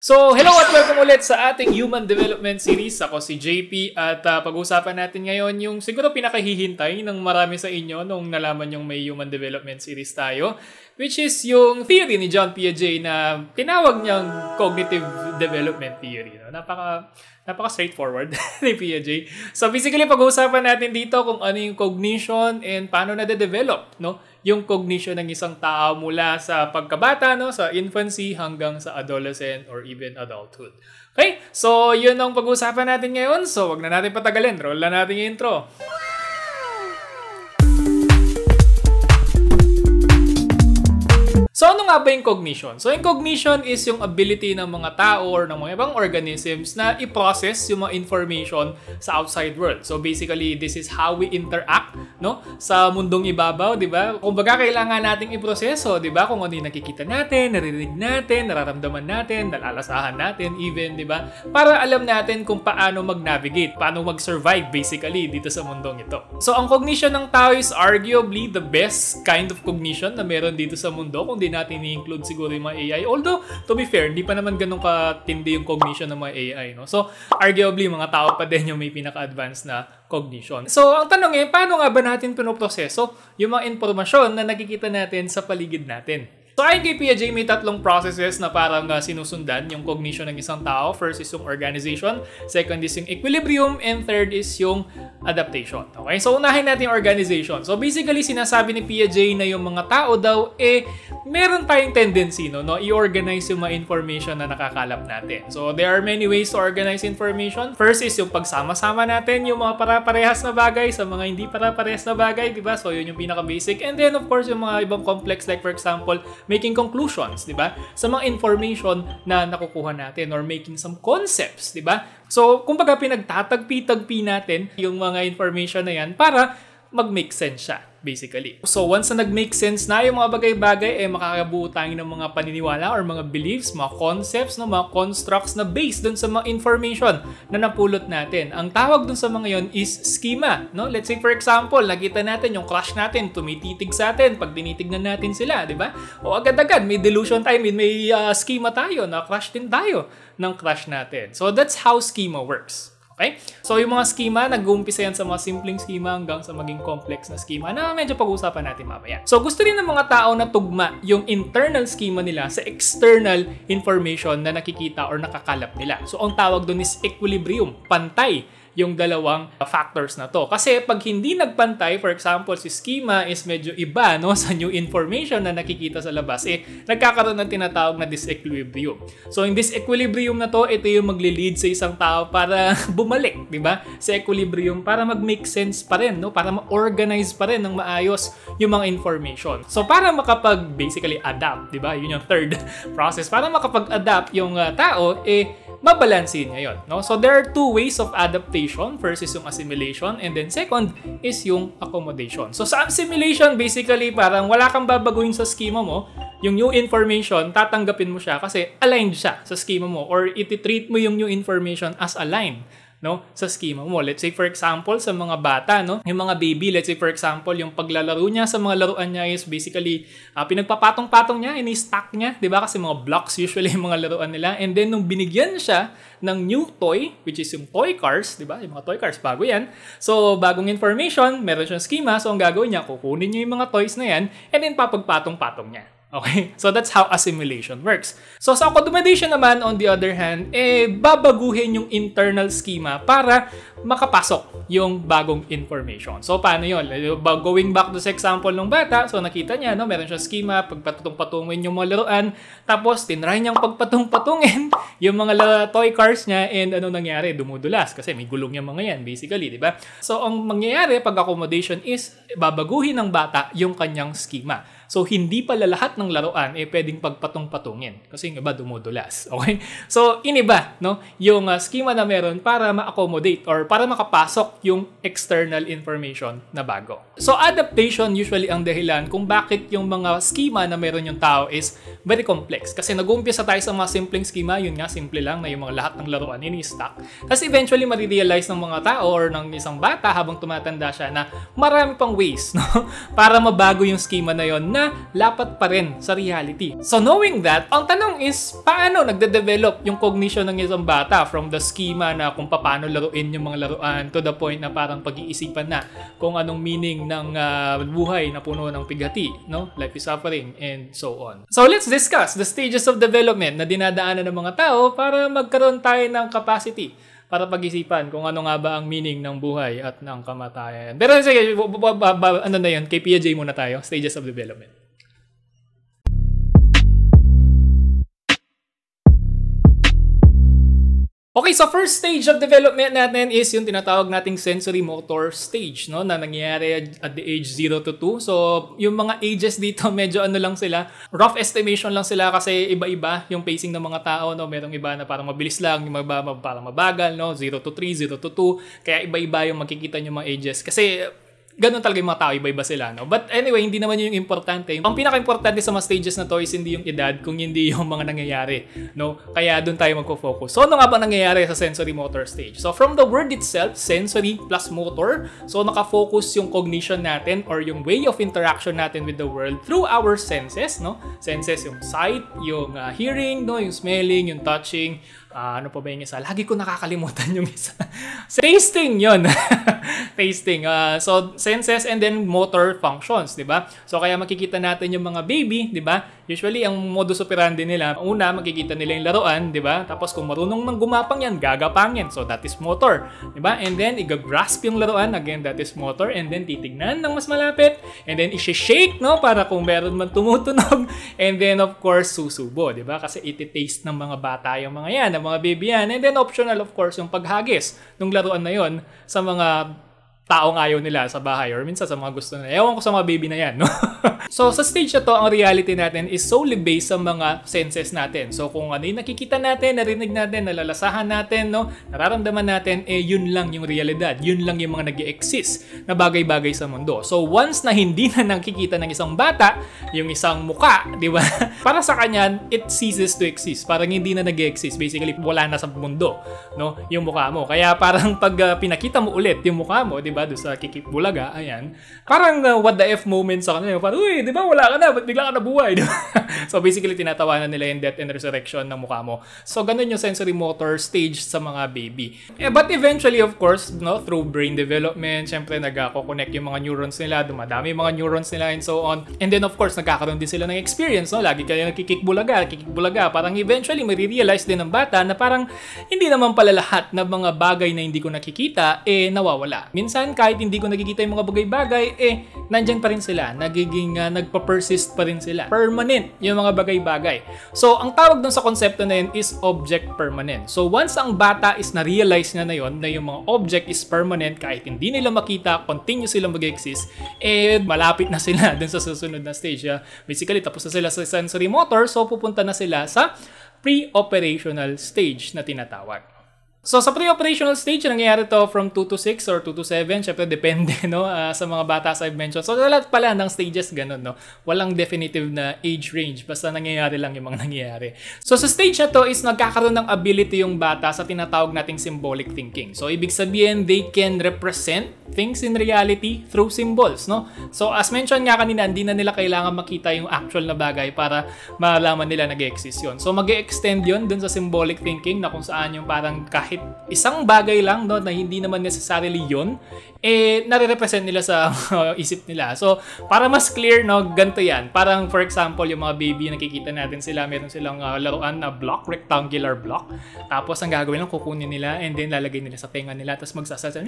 So, hello at welcome ulit sa ating Human Development Series. Ako si JP at pag-uusapan natin ngayon yung siguro pinakahihintay ng marami sa inyo nung nalaman yung may Human Development Series tayo, which is yung theory ni John Piaget na tinawag niyang Cognitive Development Theory. No? Napaka straightforward ni Piaget. So, basically, pag-uusapan natin dito kung ano yung cognition and paano na-develop, no? Yung cognition ng isang tao mula sa pagkabata, no, sa infancy hanggang sa adolescent or even adulthood. Okay? So, yun ang pag-uusapan natin ngayon. So, wag na natin patagalin. Roll na natin yung intro. So, ano nga ba yung cognition? So, yung cognition is yung ability ng mga tao or ng mga ibang organisms na i-process yung mga information sa outside world. So, basically, this is how we interact, no, sa mundong ibabaw, di ba? Kung baga, kailangan nating i-proseso, di ba? Kung ano yung nakikita natin, naririnig natin, nararamdaman natin, nalalasahan natin, even, di ba? Para alam natin kung paano mag-navigate, paano mag-survive, basically, dito sa mundong ito. So, ang cognition ng tao is arguably the best kind of cognition na meron dito sa mundo, kung natin i-include siguro yung mga AI. Although, to be fair, hindi pa naman ganun katindi yung cognition ng mga AI, no? So, arguably, mga tao pa din yung may pinaka-advanced na cognition. So, ang tanong paano nga ba natin pinoproseso yung mga impormasyon na nakikita natin sa paligid natin? So, ayon kay Piaget, may tatlong processes na parang sinusundan yung cognition ng isang tao. First is yung organization, second is yung equilibrium, and third is yung adaptation. Okay? So, unahin natin yung organization. So, basically, sinasabi ni Piaget na yung mga tao daw, meron tayong tendency, no, i-organize yung mga information na nakakalap natin. So, there are many ways to organize information. First is yung pagsama-sama natin yung mga para-parehas na bagay sa mga hindi para-parehas na bagay, di ba? So, yun yung pinaka-basic. And then, of course, yung mga ibang complex, like for example, making conclusions, di ba? Sa mga information na nakukuha natin or making some concepts, di ba? So, kumbaga pinagtatagpi-tagpi natin yung mga information na yan para mag-make sense siya, basically. So, once na nag-make sense na yung mga bagay-bagay, makakabuo tayo ng mga paniniwala or mga beliefs, mga concepts, no, mga constructs na based dun sa mga information na napulot natin. Ang tawag dun sa mga yon is schema, no? Let's say, for example, nakita natin yung crush natin, tumititig sa atin pag tinitignan natin sila, di ba? O agad-agad, may delusion tayo, may schema tayo, na crush din tayo ng crush natin. So, that's how schema works. Okay? So, yung mga schema, nag-uumpisa yan sa mga simpleng schema hanggang sa maging complex na schema na medyo pag-uusapan natin mamaya. So, gusto rin ng mga tao na tugma yung internal schema nila sa external information na nakikita or nakakalap nila. So, ang tawag doon is equilibrium, pantay yung dalawang factors na to. Kasi pag hindi nagpantay, for example, si schema is medyo iba, no, sa new information na nakikita sa labas, nagkakaroon ng tinatawag na disequilibrium. So, in disequilibrium na to, ito yung magli-lead sa isang tao para bumalik, di ba? Sa equilibrium para mag-make sense pa rin, no? Para ma-organize pa rin ng maayos yung mga information. So, para basically adapt, di ba? Yun yung third process. Para makapag-adapt yung tao, mabalansin niya yun, no? So, there are two ways of adaptation. First is yung assimilation, and then second is yung accommodation. So, sa assimilation, basically, parang wala kang babaguhin sa schema mo. Yung new information, tatanggapin mo siya kasi aligned siya sa schema mo, or iti-treat mo yung new information as aligned, no, sa schema mo. Let's say, for example, sa mga bata, no, yung mga baby, let's say, for example, yung paglalaro niya sa mga laruan niya is basically, pinagpapatong-patong niya, ini-stack niya, di ba? Kasi mga blocks usually yung mga laruan nila. And then, nung binigyan siya ng new toy, which is yung toy cars, di ba? Yung mga toy cars, bago yan. So, bagong information, meron siyang schema. So, ang gagawin niya, kukunin niya yung mga toys na yan, and then papagpatong-patong niya. Okay? So, that's how assimilation works. So, sa accommodation naman, on the other hand, babaguhin yung internal schema para makapasok yung bagong information. So, paano yun? Going back to sa example ng bata, so nakita niya, no, meron siya schema, pagpatong-patungin yung mga laruan, tapos tinry niyang pagpatong-patungin yung mga toy cars niya, and ano nangyari? Dumudulas kasi may gulong yung mga yan, basically, di ba? So, ang mangyayari pag accommodation is babaguhin ng bata yung kanyang schema. So, hindi pala lahat ng laruan pwedeng pagpatong-patungin kasi yung iba dumudulas. Okay? So, iniba, no, yung schema na meron para ma-accommodate or para makapasok yung external information na bago. So adaptation usually ang dahilan kung bakit yung mga schema na meron yung tao is very complex. Kasi nag-uumpisa tayo sa mga simpleng schema, yun nga, simple lang na yung mga lahat ng laruan ini-stack. Kasi eventually marirealize ng mga tao or ng isang bata habang tumatanda siya na marami pang ways, no? Para mabago yung schema na yon na lapat pa rin sa reality. So knowing that, ang tanong is paano nagde-develop yung cognition ng isang bata from the schema na kung paano laruin yung mga laruan to the point na parang pag-iisipan na kung anong meaning ng buhay na puno ng pigati, no? Life is suffering and so on. So let's discuss the stages of development na dinadaanan ng mga tao para magkaroon tayo ng capacity para pag-isipan kung ano nga ba ang meaning ng buhay at ng kamatayan. Pero sige, ano na yun? Kay Pia J muna tayo, stages of development. Okay, so first stage of development natin is yung tinatawag nating sensory motor stage, no, na nangyayari at the age 0 to 2. So, yung mga ages dito medyo ano lang sila, rough estimation lang sila kasi iba-iba yung pacing ng mga tao, no. Merong iba na parang mabilis lang, yung iba parang mabagal, no, 0 to 3, 0 to 2. Kaya iba-iba yung makikita yung mga ages kasi ganun talaga yung mga tao, iba-iba sila, no? But anyway, hindi naman yun yung importante. Ang pinaka-importante sa mga stages na to is hindi yung edad, kung hindi yung mga nangyayari, no? Kaya doon tayo magpo-focus. So, ano nga ba nangyayari sa sensory motor stage? So, from the word itself, sensory plus motor, so nakafocus yung cognition natin or yung way of interaction natin with the world through our senses, no? Senses, yung sight, yung hearing, no? Yung smelling, yung touching, ano pa ba yung isa? Lagi ko nakakalimutan yung isa. Tasting, yun. Tasting. So, senses and then motor functions, di ba? So, kaya makikita natin yung mga baby, di ba? Usually, ang modus operandi nila, una, makikita nila yung laruan, di ba? Tapos, kung marunong nang gumapang yan, gagapang yan. So, that is motor, di ba? And then, i-grasp yung laruan, again, that is motor. And then, titignan ng mas malapit. And then, i-shake, no? Para kung meron man tumutunog. And then, of course, susubo, di ba? Kasi iti-taste ng mga bata yung mga yan, ng mga baby yan. And then, optional, of course, yung paghagis ng laruan na yon sa mga taong ayaw nila sa bahay or minsan sa mga gusto nila. Ewan ko sa mga baby na yan, no? So, sa stage na to, ang reality natin is solely based sa mga senses natin. So, kung ano yung nakikita natin, narinig natin, nalalasahan natin, no? Nararamdaman natin, yun lang yung realidad. Yun lang yung mga nag-i-exist na bagay-bagay sa mundo. So, once na hindi na nakikita ng isang bata, yung isang muka, di ba? Para sa kanya, it ceases to exist. Parang hindi na nag-i-exist. Basically, wala na sa mundo, no? Yung mukha mo. Kaya parang pag pinakita mo ulit yung mukha mo, di ba? Doon sa Kikip Bulaga, ayan. Parang what the F moment sa kanila. Parang, uy, di ba wala ka na? Ba't bigla ka nabuhay? So basically, tinatawanan nila yung death and resurrection ng mukha mo. So ganun yung sensory motor stage sa mga baby. But eventually, of course, no, through brain development, syempre nagko-connect yung mga neurons nila, dumadami yung mga neurons nila and so on. And then of course, nagkakaroon din sila ng experience, no? Lagi kayo Kikip Bulaga. Parang eventually, marirealize din ng bata na parang hindi naman pala lahat ng mga bagay na hindi ko nakikita, nawawala. Minsan, kahit hindi ko nakikita yung mga bagay-bagay, nandyan pa rin sila. Nagpa-persist pa rin sila. Permanent yung mga bagay-bagay. So, ang tawag dun sa konsepto na yun is object permanent. So, once ang bata is na-realize na yun, na yung mga object is permanent, kahit hindi nila makita, continue silang mag-exist, malapit na sila dun sa susunod na stage. Basically, tapos na sila sa sensory motor, so pupunta na sila sa pre-operational stage na tinatawag. So, sa pre-operational stage, nangyayari to from 2 to 6 or 2 to 7. Siyempre, depende, no, sa mga bata as I've mentioned. So, lahat pala ng stages, ganun, no? Walang definitive na age range. Basta nangyayari lang yung mga nangyayari. So, sa stage na to is nagkakaroon ng ability yung bata sa tinatawag nating symbolic thinking. So, ibig sabihin, they can represent things in reality through symbols, no? So, as mentioned nga kanina, hindi na nila kailangan makita yung actual na bagay para malaman nila nag-exist yun. So, mag-extend yun dun sa symbolic thinking na kung saan yung parang kahit isang bagay lang, no, na hindi naman necessarily yun, nare-represent nila sa isip nila. So, para mas clear, no, ganito yan. Parang, for example, yung mga baby, nakikita natin sila, meron silang laruan na block, rectangular block. Tapos, ang gagawin lang, kukunin nila, and then lalagay nila sa tenga nila, tapos magsasalsa.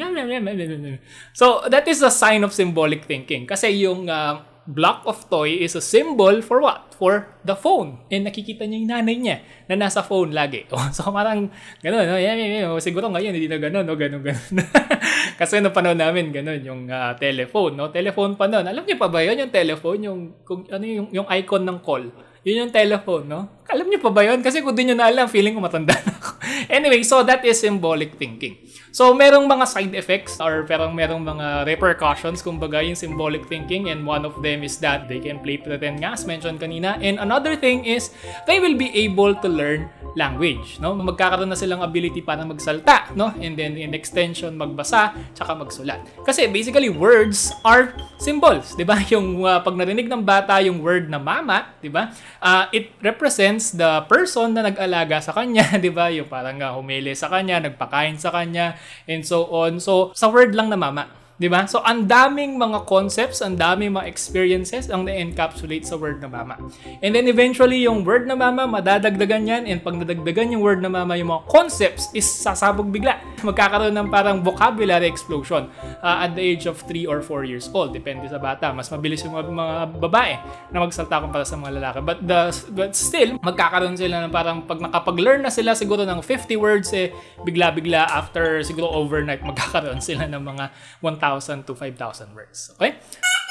So, that is a sign of symbolic thinking. Kasi yung block of toy is a symbol for what? For the phone. And nakikita niya yung nanay niya na nasa phone lagi. So parang gano'n, no? Siguro ngayon hindi na gano'n, no? Gano'n. Kasi noong panahon namin gano'n yung telephone, no? Telephone pa noon. Alam niyo pa ba yun yung telephone? Yung icon ng call. Yun yung telephone, no? Alam niyo pa ba yun? Kasi kung di nyo na alam, feeling ko matanda na ako. Anyway, so that is symbolic thinking. So, merong mga side effects or merong mga repercussions kumbaga yung symbolic thinking, and one of them is that they can play pretend nga as mentioned kanina, and another thing is they will be able to learn language, no? Magkakaroon na silang ability para magsalta, no? And then in extension magbasa tsaka magsulat. Kasi basically words are symbols, 'di ba? Yung pag narinig ng bata yung word na mama, 'di ba? It represents the person na nag-alaga sa kanya, 'di ba? Yung parang humili sa kanya, nagpakain sa kanya, and so on. So sa word lang na mama, 'di ba? So ang daming mga concepts, ang daming mga experiences ang na-encapsulate sa word na mama. And then eventually yung word na mama madadagdagan yan, and pag nadagdagan yung word na mama, yung mga concepts is sasabog bigla. Magkakaroon ng parang vocabulary explosion at the age of 3 or 4 years old. Depende sa bata. Mas mabilis yung mga babae na magsalta kumpara sa mga lalaki. But still, magkakaroon sila ng parang pag nakapag-learn na sila siguro ng 50 words, bigla-bigla after siguro overnight magkakaroon sila ng mga 1,000 to 5,000 words. Okay?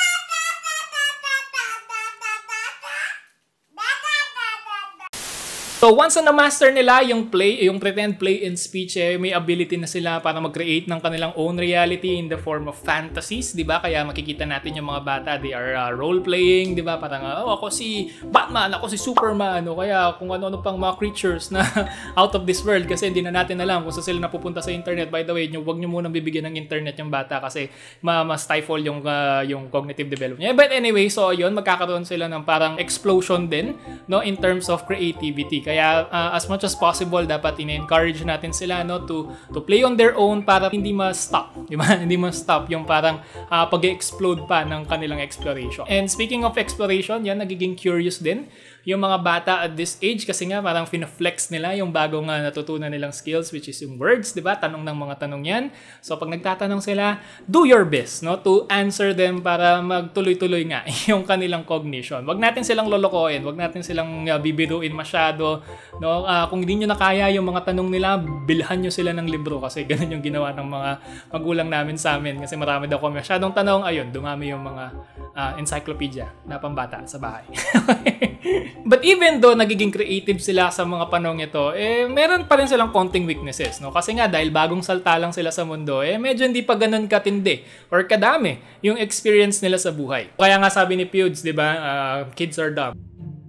So once na master nila yung pretend play and speech, may ability na sila para mag-create ng kanilang own reality in the form of fantasies, 'di ba? Kaya makikita natin yung mga bata, they are role playing, 'di ba? Parang ako si Batman, ako si Superman, o kaya kung ano-ano pang mga creatures na out of this world, kasi hindi na natin alam kung saan sila napupunta sa internet. By the way, wag niyo munang bibigyan ng internet yung bata kasi ma-stifle yung cognitive development niya. But anyway, so yun, magkakaroon sila ng parang explosion din, no, in terms of creativity. Kaya as much as possible dapat in-encourage natin sila, no, to play on their own para hindi ma-stop, di ba? Hindi ma-stop yung parang pag-explode pa ng kanilang exploration. And speaking of exploration, yan, nagiging curious din yung mga bata at this age kasi nga parang fina-flex nila yung bagong natutunan nilang skills, which is yung words, di ba? Tanong ng mga tanong yan. So pag nagtatanong sila, do your best, no, to answer them para magtuloy-tuloy nga yung kanilang cognition. Wag natin silang lolokohin, wag natin silang bibiruin masyado, no? Kung hindi nyo na kaya yung mga tanong nila, bilhan nyo sila ng libro, kasi ganun yung ginawa ng mga magulang namin sa amin, kasi marami daw kami masyadong tanong. Ayun, dumami yung mga encyclopedia na pambata sa bahay. But even though nagiging creative sila sa mga panong ito, meron pa rin silang konting weaknesses, no? Kasi nga dahil bagong salta lang sila sa mundo, medyo hindi pa ganun katindi or kadami yung experience nila sa buhay. Kaya nga sabi ni Pewds, 'di ba, kids are dumb.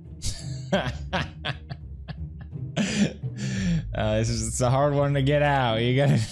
It's a hard one to get out. You gotta.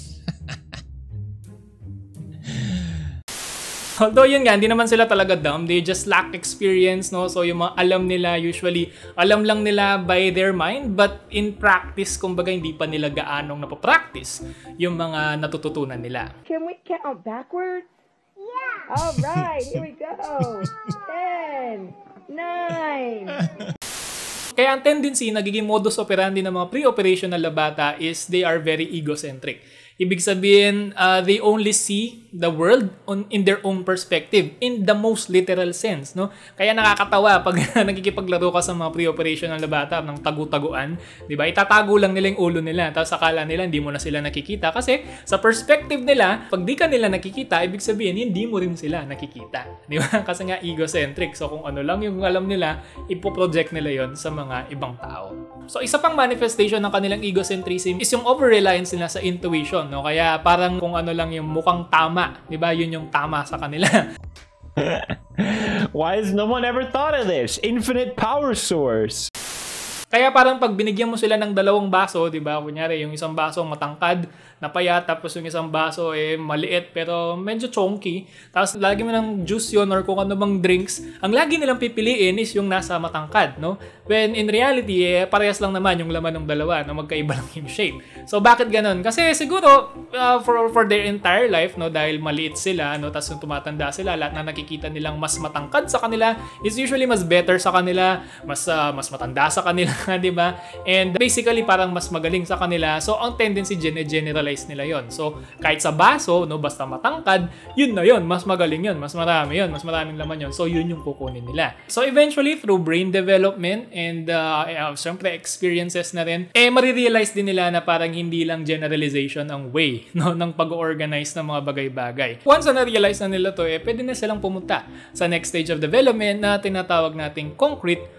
Although yun nga, hindi naman sila talaga dumb. They just lack experience, no? So yung mga alam nila, usually, alam lang nila by their mind. But in practice, kumbaga, hindi pa nila gaanong napapractice yung mga natututunan nila. Can we count backwards? Yeah! Alright, here we go. 10, 9... Kaya ang tendency, nagiging modus operandi ng mga pre-operational na bata is they are very egocentric. Ibig sabihin, they only see the world in their own perspective, in the most literal sense, no? Kaya nakakatawa pag nakikipaglaro ka sa mga pre-operational na bata ng tagu-taguan, di ba? Itatago lang nila yung ulo nila, tapos akala nila hindi mo na sila nakikita. Kasi sa perspective nila, pag di ka nila nakikita, ibig sabihin, hindi mo rin sila nakikita. Di ba? Kasi nga egocentric. So kung ano lang yung alam nila, ipoproject nila yon sa mga ibang tao. So isa pang manifestation ng kanilang egocentrism is yung over-reliance nila sa intuition, no? Kaya parang kung ano lang yung mukhang tama, 'di ba? Yun yung tama sa kanila. Why has no one ever thought of this? Infinite power source. Kaya parang pag binigyan mo sila ng dalawang baso, 'di ba? Kunyari, yung isang baso matangkad na payat, tapos yung isang baso maliit pero medyo chunky. Tapos lagi mo ng juice yun or kung ano bang drinks, ang lagi nilang pipiliin is yung nasa matangkad, no? When in reality, parehas lang naman yung laman ng dalawa, no? Magkaiba lang yung shape. So bakit ganun? Kasi siguro for their entire life, no, dahil maliit sila, no, tapos yung tumatanda sila, lahat na nakikita nilang mas matangkad sa kanila is usually mas better sa kanila, mas matanda sa kanila, 'di ba? And basically parang mas magaling sa kanila. So ang tendency generalize nila yon. So kahit sa baso, no, basta matangkad, yun na yun, mas magaling yun, mas marami yun, mas maraming laman yun. So yun yung kukunin nila. So eventually through brain development and syempre experiences na rin, marirealize din nila na parang hindi lang generalization ang way, no, ng pag-organize ng mga bagay-bagay. Once na realize na nila to, pwede na silang pumunta sa next stage of development na tinatawag nating concrete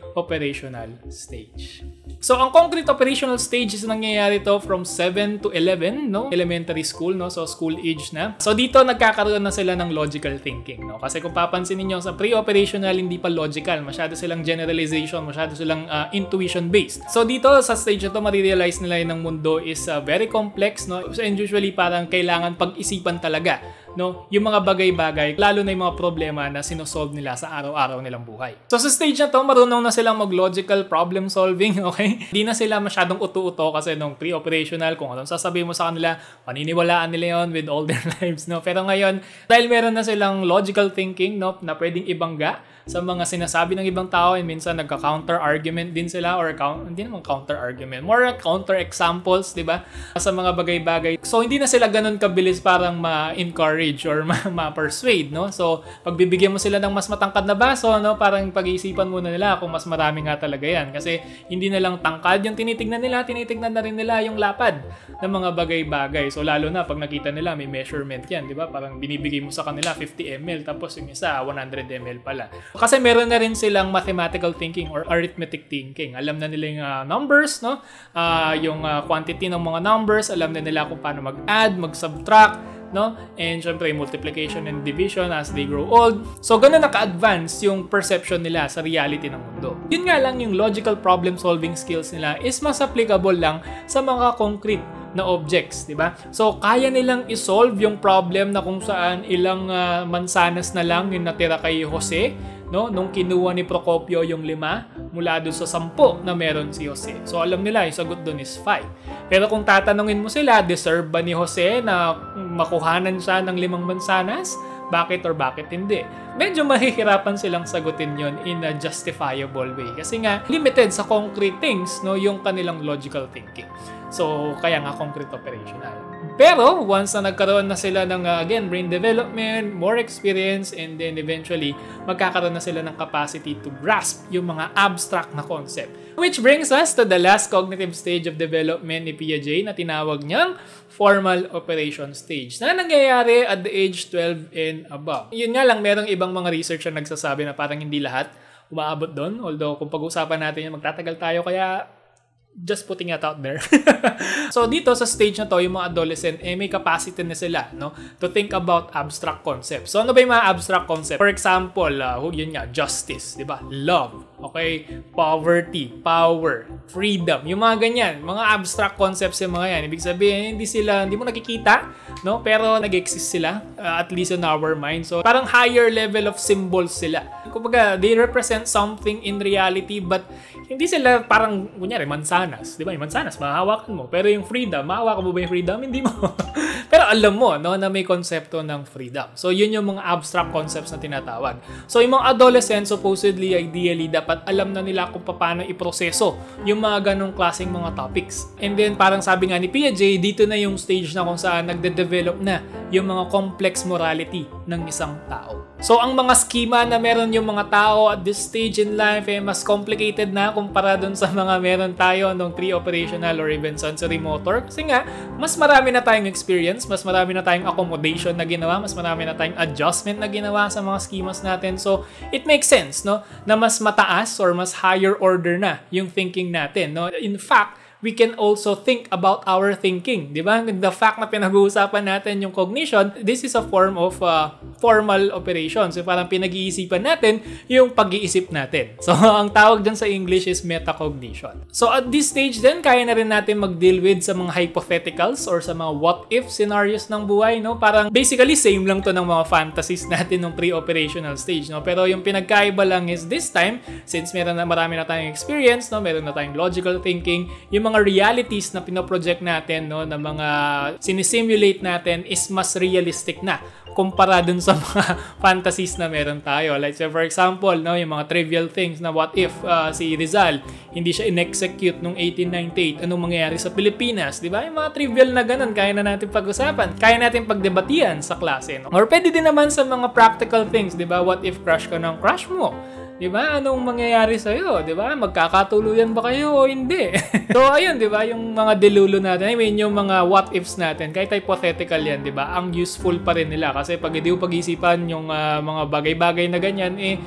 operational stage. So, ang concrete operational stage is nangyayari to from 7 to 11, no? Elementary school, no? So, school age na. So, dito nagkakaroon na sila ng logical thinking, no? Kasi kung papansin niyo sa pre-operational, hindi pa logical. Masyado silang generalization, masyado silang intuition-based. So, dito sa stage na to, marirealize nila yung mundo is very complex, no? And usually, parang kailangan pag-isipan talaga, no? Yung mga bagay-bagay, lalo na yung mga problema na sinosolve nila sa araw-araw nilang buhay. So, sa stage na to, marunong na silang mag-logical problem solving, okay? Hindi na sila masyadong uto-uto kasi nung pre-operational, kung anong sasabihin mo sa kanila, paniniwalaan nila yon with all their lives, no? Pero ngayon, dahil meron na silang logical thinking, no, na pwedeng ibangga sa mga sinasabi ng ibang tao, and minsan nagka-counter argument din sila, or hindi naman counter argument, more counter examples, di ba? Sa mga bagay-bagay. So, hindi na sila ganun kabilis parang ma-encourage or ma-persuade, no? So, pagbibigyan mo sila ng mas matangkad na baso, no, parang pag-iisipan muna nila kung mas marami nga talaga yan. Kasi hindi na lang tangkad yung tinitignan nila, tinitignan na rin nila yung lapad ng mga bagay-bagay. So, lalo na pag nakita nila may measurement yan, di ba? Parang binibigay mo sa kanila 50 ml, tapos yung isa 100 ml pala. Kasi meron na rin silang mathematical thinking or arithmetic thinking. Alam na nila yung numbers, no? Yung quantity ng mga numbers, alam na nila kung paano mag-add, mag-subtract, no? And syempre, multiplication and division as they grow old. So, ganun naka-advance yung perception nila sa reality ng mundo. Yun nga lang, yung logical problem-solving skills nila is mas applicable lang sa mga concrete na objects, di ba? So, kaya nilang isolve yung problem na kung saan ilang mansanas na lang yung natira kay Jose, no? Nung kinuha ni Procopio yung 5 mula doon sa 10 na meron si Jose. So, alam nila, yung sagot doon is 5. Pero kung tatanungin mo sila, deserve ba ni Jose na makuhanan siya ng 5 mansanas? Bakit or bakit hindi? Medyo mahihirapan silang sagutin yon in a justifiable way. Kasi nga, limited sa concrete things, no, yung kanilang logical thinking. So, kaya nga concrete operational. Pero, once na nagkaroon na sila ng, again, brain development, more experience, and then eventually, magkakaroon na sila ng capacity to grasp yung mga abstract na concept. Which brings us to the last cognitive stage of development ni Piaget na tinawag niyang formal operation stage na nangyayari at the age 12 and above. Yun nga lang, merong ibang mga research na nagsasabi na parang hindi lahat umaabot doon. Although, kung pag-usapan natin yan, magtatagal tayo, kaya just putting it out there. So, dito sa stage na to, yung mga adolescent, may capacity na sila, no, to think about abstract concepts. So, ano ba yung mga abstract concepts? For example, yun nga, justice, di ba? Love, okay? Poverty, power, freedom, yung mga ganyan, mga abstract concepts yung mga yan. Ibig sabihin, hindi mo nakikita, no? Pero nag-exist sila, at least in our mind. So, parang higher level of symbols sila. Kumbaga, they represent something in reality, but hindi sila parang, kunyari, mansanas. Di ba? Yung mansanas, mahahawakan mo. Pero yung freedom, mahahawakan mo ba yung freedom? Hindi mo. Pero alam mo, no, na may konsepto ng freedom. So, yun yung mga abstract concepts na tinatawag. So, yung mga adolescents, supposedly, ideally, dapat alam na nila kung paano iproseso yung mga ganong klaseng mga topics. And then, parang sabi nga ni Piaget, dito na yung stage na kung saan nagde-develop na yung mga complex morality ng isang tao. So, ang mga schema na meron yung mga tao at this stage in life mas complicated na kumpara dun sa mga meron tayo nung pre-operational or even sensory motor. Kasi nga, mas marami na tayong experience, mas marami na tayong accommodation na ginawa, mas marami na tayong adjustment na ginawa sa mga schemas natin. So, it makes sense, no, na mas mataas or mas higher order na yung thinking natin, no. In fact, we can also think about our thinking, di ba? The fact na pinag-uusapan natin yung cognition, this is a form of formal operation. So, parang pinag-iisipan natin yung pag-iisip natin. So, ang tawag dyan sa English is metacognition. So, at this stage din, kaya na rin natin mag-deal with sa mga hypotheticals or sa mga what-if scenarios ng buhay, no? Parang basically same lang to ng mga fantasies natin ng pre-operational stage, no? Pero yung pinagkaiba lang is this time, since marami na tayong experience, no? Meron na tayong logical thinking, yung mga realities na pinoproject natin, no, na mga sinisimulate natin is mas realistic na kumpara dun sa mga fantasies na meron tayo. Like, say, for example, no, yung mga trivial things na what if si Rizal hindi siya in-execute noong 1898, anong mangyayari sa Pilipinas, di ba? Yung mga trivial na ganun, kaya na natin pag-usapan, kaya natin pagdebatian sa klase, no? Or pwede din naman sa mga practical things, di ba? What if crush ka ng crush mo? Di ba? Anong mangyayari sa'yo? Di ba? Magkakatuluyan ba kayo o hindi? So, ayun, di ba? Yung mga delulo natin, I mean, yung mga what-ifs natin, kahit hypothetical yan, di ba? Ang useful pa rin nila. Kasi pag hindi mo pag-isipan yung mga bagay-bagay na ganyan,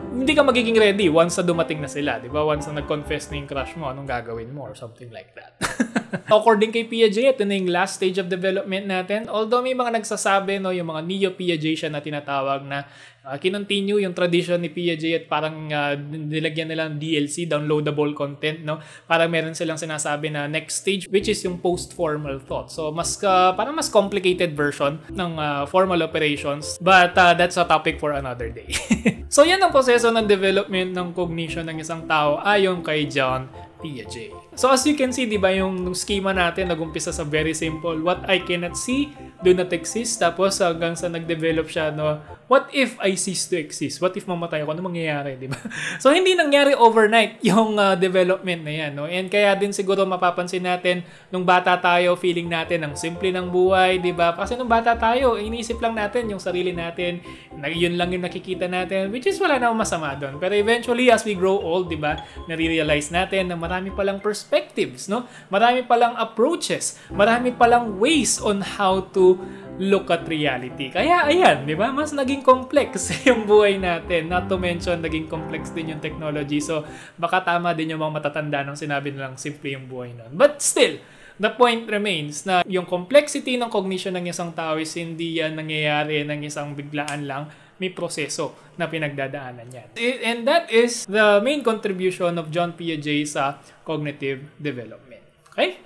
hindi ka magiging ready once na dumating na sila, di ba? Once na nag-confess na yung crush mo, anong gagawin mo or something like that. According kay Piaget, ito na yung last stage of development natin. Although may mga nagsasabi, no, yung mga neo-Piagetian na tinatawag na kinontinue yung tradition ni Piaget at parang nilagyan nila ng DLC, downloadable content, no? Parang meron silang sinasabi na next stage, which is yung post-formal thought. So, parang mas complicated version ng formal operations. But that's a topic for another day. So, yan ang proseso ng development ng cognition ng isang tao ayon kay John Piaget. So as you can see, di ba, yung schema natin nag-umpisa sa very simple, what I cannot see do not exist, tapos hanggang sa nag-develop siya, no, what if I cease to exist? What if mamatay ako? Ano mangyayari, di ba? So hindi nangyari overnight yung development na yan, no? And kaya din siguro mapapansin natin nung bata tayo, feeling natin ang simple ng buhay, di ba? Kasi nung bata tayo, iniisip lang natin yung sarili natin, yun lang yung nakikita natin, which is wala namang masama doon. Pero eventually as we grow old, di ba, nare-realize natin na marami palang perspectives, no? Marami palang approaches, marami palang ways on how to look at reality. Kaya ayan, di ba? Mas naging complex yung buhay natin. Not to mention, naging complex din yung technology. So, baka tama din yung mga matatanda nung sinabi nilang simple yung buhay nun. But still, the point remains na yung complexity ng cognition ng isang tao is hindi yan nangyayari ng isang biglaan lang. May proseso na pinagdadaanan yan. And that is the main contribution of John Piaget sa cognitive development. Okay?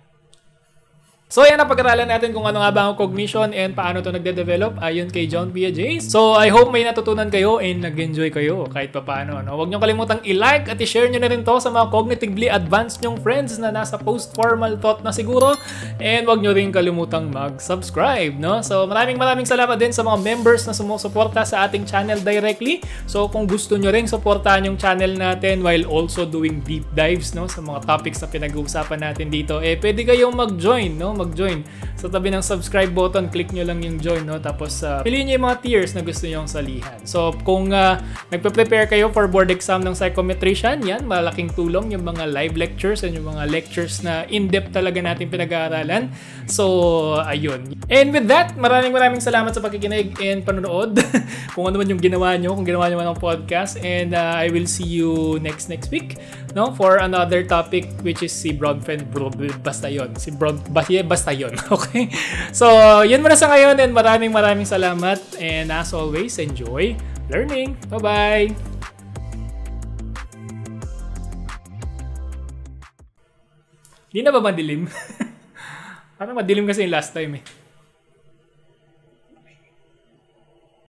So, yan ang pag-aralan natin kung ano nga ba ang cognition and paano ito nagde-develop ayon kay John Piaget. So, I hope may natutunan kayo and nag-enjoy kayo kahit pa paano. No? Huwag nyo kalimutang i-like at i-share nyo na rin to sa mga cognitively advanced nyong friends na nasa post-formal thought na siguro. And huwag nyo rin kalimutang mag-subscribe. No? So, maraming salamat din sa mga members na sumusuporta sa ating channel directly. So, kung gusto nyo rin suportahan yung channel natin while also doing deep dives, no, sa mga topics na pinag-uusapan natin dito, pwede kayong mag-join, no? Mag-join sa tabi ng subscribe button, click nyo lang yung join, no? Tapos piliin nyo yung mga tiers na gusto nyo salihan. So kung nagpe-prepare kayo for board exam ng psychometrician, yan, malaking tulong yung mga live lectures and yung mga lectures na in-depth talaga natin pinag-aaralan. So ayun. And with that, maraming salamat sa pakikinig and panonood. Kung ano man yung ginawa nyo, kung ginawa nyo man ang podcast, and I will see you next week, no, for another topic, which is si basta yun. Basta yun. Okay? So, yun muna sa ngayon, and maraming salamat, and as always, enjoy learning. Bye-bye! Di na ba madilim? Parang madilim kasi yung last time eh.